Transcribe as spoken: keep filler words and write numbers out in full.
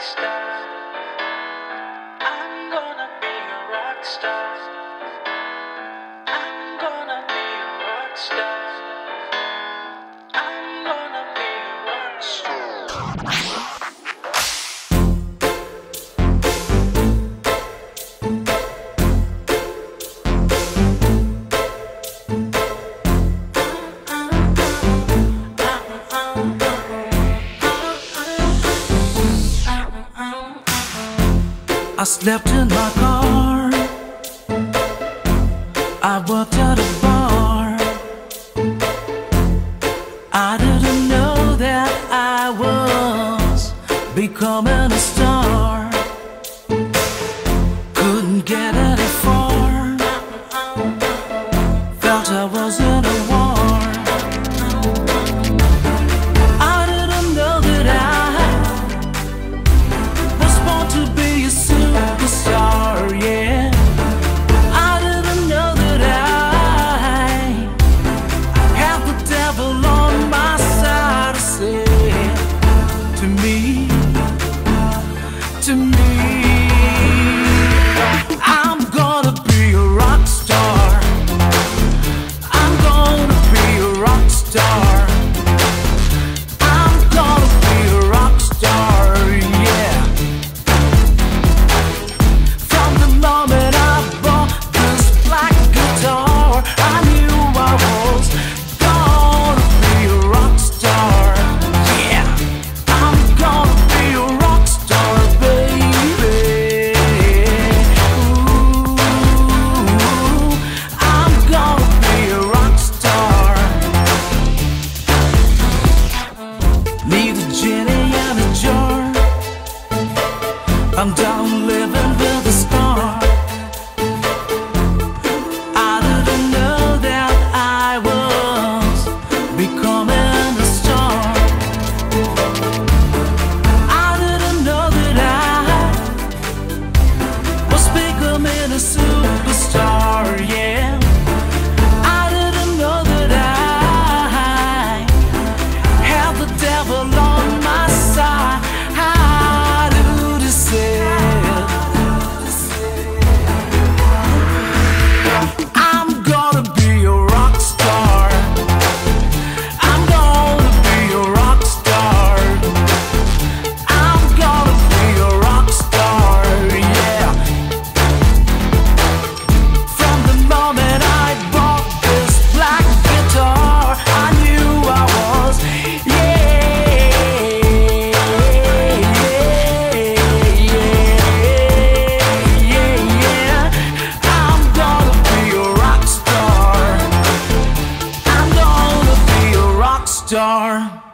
rockstar. I'm gonna be a rockstar. I'm gonna be a rockstar. I'm gonna be a rockstar. I slept in my car, I worked at a bar. I didn't know that I was becoming a star. Couldn't get any far, felt I was in a war. I didn't know that I was born to be a superstar, yeah. I didn't know that I have the devil on my side. I said to me, to me, I'm gonna be a rock star. I'm gonna be a rock star. I'm gonna be a rock star, yeah. From the moment I bought this black guitar, I knew I was gonna be a rock star, yeah. I'm gonna be a rock star, baby. Ooh, I'm gonna be a rock star. Need a genie and a jar. I'm done living with a star. I didn't know that I was becoming a star. I didn't know that I was becoming a superstar, yeah. I didn't know that I had the devil on my side. How do you say? I'm gonna be a rock star. I'm gonna be a rock star. I'm gonna be a rock star, yeah. From the moment I bought this black guitar, I knew I was, yeah, yeah, yeah, yeah. I'm gonna be a rock star. I'm gonna be a rock star.